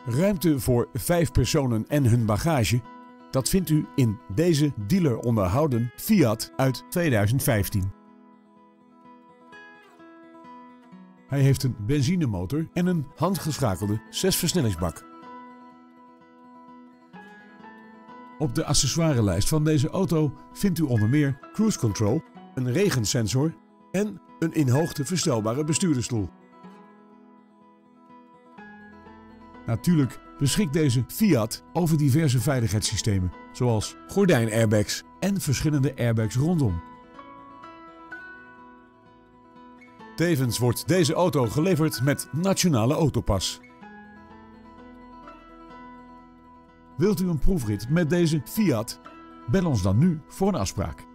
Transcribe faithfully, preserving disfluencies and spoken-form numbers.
Ruimte voor vijf personen en hun bagage, dat vindt u in deze dealer onderhouden Fiat uit tweeduizend vijftien. Hij heeft een benzinemotor en een handgeschakelde zesversnellingsbak. Op de accessoirelijst van deze auto vindt u onder meer cruise control, een regensensor en een in hoogte verstelbare bestuurdersstoel. Natuurlijk beschikt deze Fiat over diverse veiligheidssystemen, zoals gordijnairbags en verschillende airbags rondom. Tevens wordt deze auto geleverd met Nationale Autopas. Wilt u een proefrit met deze Fiat? Bel ons dan nu voor een afspraak.